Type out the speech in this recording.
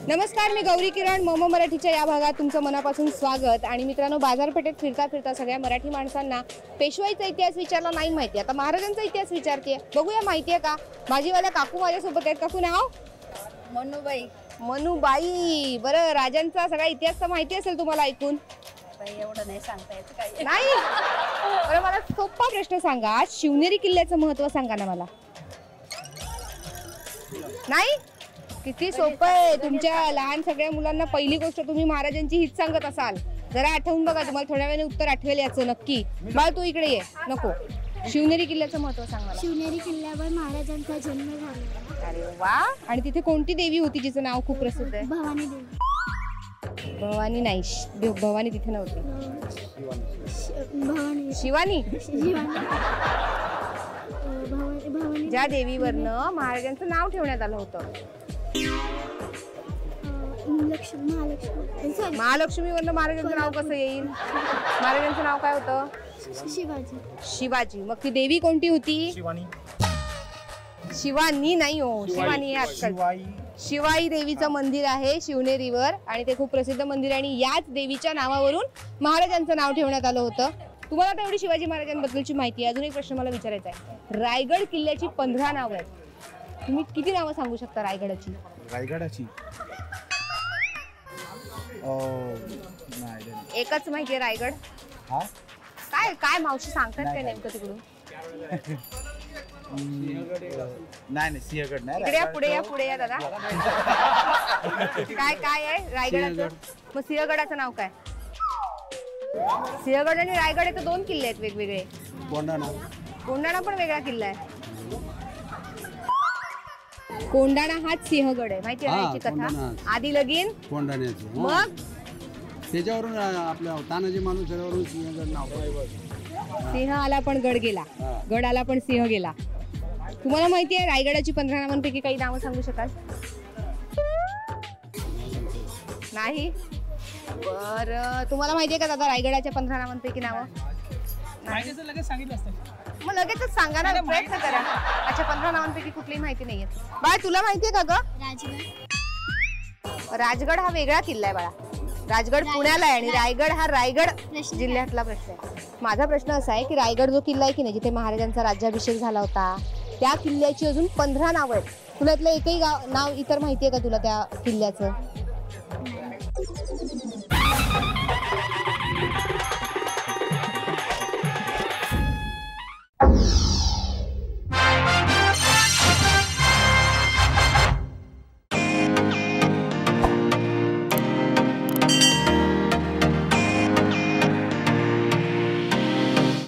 नमस्कार, मी गौरी किरण मोमो मराठीच्या या भागात तुमचं मनापासून स्वागत। आणि मित्रांनो, बाजारपेठेत फिरता फिरता सगळ्या मराठी माणसांना पेशवाईचा इतिहास विचारला नाही माहिती, आता महाराजांचा इतिहास विचारते। बघूया माहिती आहे का? भाजीवाल्या काकू माझ्यासोबत आहेत। काकू नाव? मनुबाई। मनुबाई, बरं, राजांचा सगळा इतिहास तर माहिती असेल तुम्हाला ऐकून? एवढं नाही सांगता येत काही नाही। बरं, मला सोपा प्रश्न सांगा, शिवनेरी किल्ल्याचं महत्त्व सांगा ना मला। नाही? किती सोपं आहे, तुमच्या लहान सगळ्या मुलांना पहिली गोष्ट तुम्ही महाराजांची हीच सांगत असाल। जरा आठवून बघा, तुम्हाला थोड्या वेळाने उत्तर आठवेल याचं नक्की। बाळ तू इकडे ये, नको। शिवनेरी किल्ल्याचं महत्त्व सांग मला। शिवनेरी किल्ल्यावर महाराजांचा जन्म झाला। अरे वा, आणि तिथे कोणती देवी होती जिचं नाव खूप प्रसिद्ध आहे? भवानी देवी। भवानी नाही, भवानी तिथे नव्हती। भवानी शिवानी। भवानी ज्या देवीवरनं महाराजांचं नाव ठेवण्यात आलं होतं। महालक्ष्मीवरनं महाराजांचं नाव कसं येईल? महाराजांचं नाव काय होतं? शिवाजी। शिवाजी। मग ती देवी कोणती होती? शिवानी। शिवानी नाही हो, शिवानी आहे आजकाल। शिवाई देवीचं मंदिर आहे शिवनेरीवर, आणि ते खूप प्रसिद्ध मंदिर आहे, आणि याच देवीच्या नावावरून महाराजांचं नाव ठेवण्यात आलं होतं। तुम्हाला आता एवढी शिवाजी महाराजांबद्दलची माहिती आहे। अजून एक प्रश्न मला विचारायचा आहे, रायगड किल्ल्याची 15 नावं आहेत, तुम्ही किती नावं सांगू शकता रायगडाची? रायगडाची एकच माहिती आहे, रायगड। हा काय काय मावशी सांगतात काय नेमकं तिकडून? नाही, सिंहगड नाही। इकडे या, पुढे या, पुढे या दादा। काय काय आहे रायगडाचं? मग सिंहगडाचं नाव काय? सिंहगड आणि रायगड हे तर दोन किल्ले आहेत वेगवेगळे। कोंढाणा पण वेगळा किल्ला आहे। कोंढाणा हाच सिंहगड आहे, माहिती आहे याची कथा? आधी लगीन कोंढाण्याचं, मग त्याच्यावरून आपल्या तानाजी मालुसऱ्यावरून सिंहगड नाव। सिंह आला पण गड गेला, गड आला पण सिंह गेला। तुम्हाला माहिती आहे रायगडाची 15 नावांपैकी काही नावं सांगू शकाल? नाही? बरं, तुम्हाला माहिती आहे का दादा रायगडाच्या 15 नावांपैकी नावं? लगेच सांगितलं असतं। मग लगेचच सांगा ना, प्रयत्न करा। अच्छा, 15 नावांपैकी कुठलीही माहिती नाहीये। बाळा, तुला माहितीये का ग? राजगड हा वेगळा किल्ला आहे बाळा। राजगड पुण्याला आहे आणि रायगड हा रायगड जिल्ह्यातला प्रश्न आहे। माझा प्रश्न असा आहे की रायगड जो किल्ला आहे की नाही, जिथे महाराजांचा राज्याभिषेक झाला होता, त्या किल्ल्याची अजून 15 नावं आहेत। तुला इथलं एकही नाव इतर माहितीये का तुला त्या किल्ल्याचं?